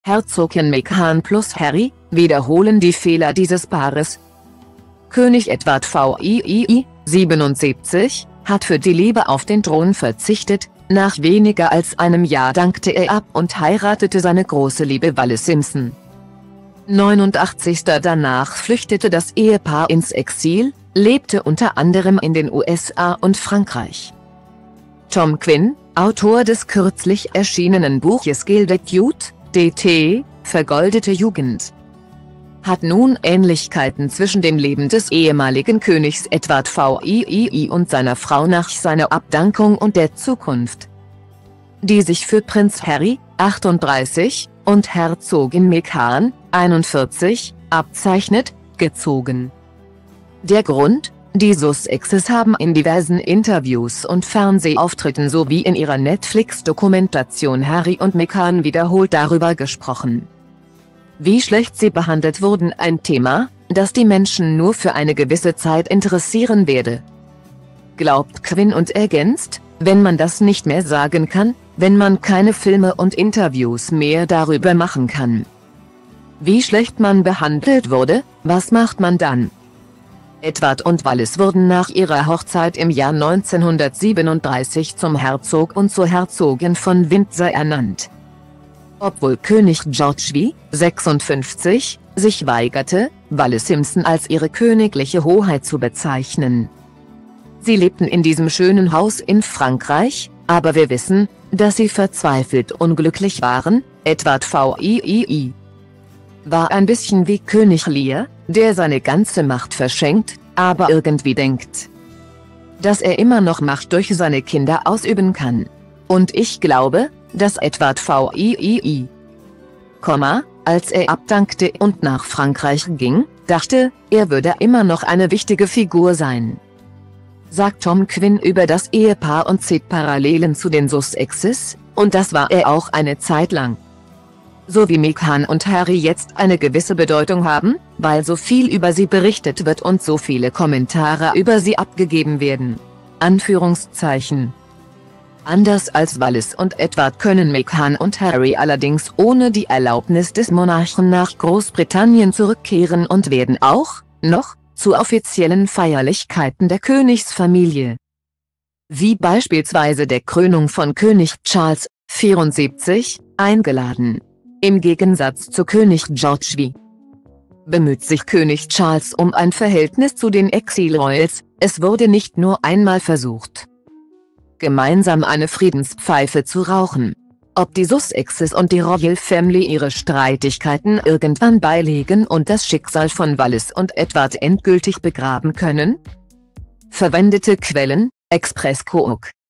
Herzogin Meghan plus Harry, wiederholen die Fehler dieses Paares. König Edward VIII, 77, hat für die Liebe auf den Thron verzichtet. Nach weniger als einem Jahr dankte er ab und heiratete seine große Liebe Wallis Simpson. 89. Danach flüchtete das Ehepaar ins Exil, lebte unter anderem in den USA und Frankreich. Tom Quinn, Autor des kürzlich erschienenen Buches Gilded Youth, DT, vergoldete Jugend, hat nun Ähnlichkeiten zwischen dem Leben des ehemaligen Königs Edward VIII und seiner Frau nach seiner Abdankung und der Zukunft, die sich für Prinz Harry, 38, und Herzogin Meghan, 41, abzeichnet, gezogen. Der Grund: Die Sussexes haben in diversen Interviews und Fernsehauftritten sowie in ihrer Netflix-Dokumentation Harry und Meghan wiederholt darüber gesprochen, wie schlecht sie behandelt wurden, ein Thema, das die Menschen nur für eine gewisse Zeit interessieren werde, glaubt Quinn und ergänzt: Wenn man das nicht mehr sagen kann, wenn man keine Filme und Interviews mehr darüber machen kann, wie schlecht man behandelt wurde, was macht man dann? Edward und Wallis wurden nach ihrer Hochzeit im Jahr 1937 zum Herzog und zur Herzogin von Windsor ernannt. Obwohl König George V, 56, sich weigerte, Wallis Simpson als ihre königliche Hoheit zu bezeichnen. Sie lebten in diesem schönen Haus in Frankreich, aber wir wissen, dass sie verzweifelt unglücklich waren. Edward VIII war ein bisschen wie König Lear, der seine ganze Macht verschenkt, aber irgendwie denkt, dass er immer noch Macht durch seine Kinder ausüben kann. Und ich glaube, dass Edward VIII, als er abdankte und nach Frankreich ging, dachte, er würde immer noch eine wichtige Figur sein, sagt Tom Quinn über das Ehepaar und zieht Parallelen zu den Sussexes, und das war er auch eine Zeit lang. So wie Meghan und Harry jetzt eine gewisse Bedeutung haben, weil so viel über sie berichtet wird und so viele Kommentare über sie abgegeben werden. Anführungszeichen. Anders als Wallis und Edward können Meghan und Harry allerdings ohne die Erlaubnis des Monarchen nach Großbritannien zurückkehren und werden auch, noch, zu offiziellen Feierlichkeiten der Königsfamilie, wie beispielsweise der Krönung von König Charles, 74, eingeladen. Im Gegensatz zu König George V bemüht sich König Charles um ein Verhältnis zu den Exil-Royals. Es wurde nicht nur einmal versucht, gemeinsam eine Friedenspfeife zu rauchen. Ob die Sussexes und die Royal Family ihre Streitigkeiten irgendwann beilegen und das Schicksal von Wallis und Edward endgültig begraben können? Verwendete Quellen: Express Cook.